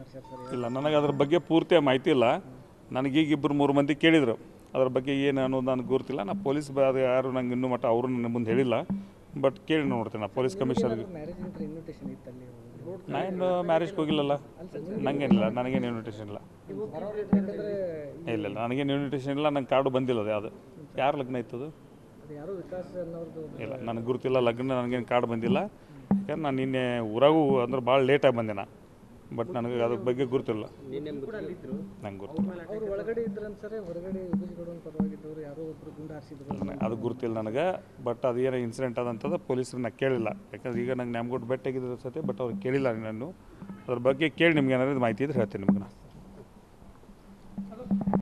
ಕರ್ಸ್ಯಾರ sir? ಇಲ್ಲ, ನನಗೆ ಅದ್ರ ಬಗ್ಗೆ ಪೂರ್ತಿ ಮಾಹಿತಿ ಇಲ್ಲ. ನನಗೀಗ 2-3 ಮಂದಿ ಕೇಳಿದರು, ಅದ್ರ ಬಗ್ಗೆ ಏನು ಅನ್ನೋದು ನನಗೆ ಗೊತ್ತಿಲ್ಲ. ನಾ ಪೊಲೀಸ್ ಯಾರು ನಂಗೆ ಇನ್ನೂ ಮಟ್ಟ ಅವರು ನನ್ನ ಮುಂದೆ ಹೇಳಿಲ್ಲ, ಬಟ್ ಕೇಳಿ ನೋಡ್ತೀನಿ. ನಾ ಪೊಲೀಸ್ ಕಮಿಷನರ್ಗೆ ನಾನು ಮ್ಯಾರೇಜ್ಗೆ ಹೋಗಿಲ್ಲಲ್ಲ, ನನಗೇನಿಲ್ಲ, ನನಗೇನು ಇನ್ವಿಟೇಷನ್ ಇಲ್ಲ. ಇಲ್ಲ ಇಲ್ಲ, ನನಗೇನು ಇನ್ವಿಟೇಷನ್ ಇಲ್ಲ, ನಂಗೆ ಕಾರ್ಡು ಬಂದಿಲ್ಲ. ಅದು ಯಾವುದು ಯಾರು ಲಗ್ನ ಇತ್ತದು ಇಲ್ಲ, ನನಗೆ ಗುರುತಿಲ್ಲ. ಲಗ್ನ ನನಗೇನು ಕಾರ್ಡ್ ಬಂದಿಲ್ಲ. ಯಾಕಂದ್ರೆ ನಾನು ನಿನ್ನೆ ಊರಾಗೂ ಅಂದ್ರೆ ಭಾಳ ಲೇಟಾಗಿ ಬಂದೆ ನಾ, ಬಟ್ ನನಗೆ ಅದ್ರ ಬಗ್ಗೆ ಗುರುತಿಲ್ಲ. ನಂಗೆ ಗೊತ್ತಿಲ್ಲ, ಅದು ಗುರುತಿಲ್ಲ ನನಗೆ. ಬಟ್ ಅದು ಏನೋ ಇನ್ಸಿಡೆಂಟ್ ಅದಂತದ ಪೊಲೀಸರನ್ನ ಕೇಳಿಲ್ಲ. ಯಾಕಂದ್ರೆ ಈಗ ನಂಗೆ ನ್ಯಾಮ್ಗೋಡ್ ಬೆಟ್ಟಾಗಿದ್ದ ಸತಿ, ಬಟ್ ಅವ್ರಿಗೆ ಕೇಳಿಲ್ಲ. ನಾನು ಅದ್ರ ಬಗ್ಗೆ ಕೇಳಿ ನಿಮ್ಗೆ ಏನಾದ್ರು ಮಾಹಿತಿ ಇದ್ರೆ ಹೇಳ್ತೀನಿ ನಿಮ್ಗೆ.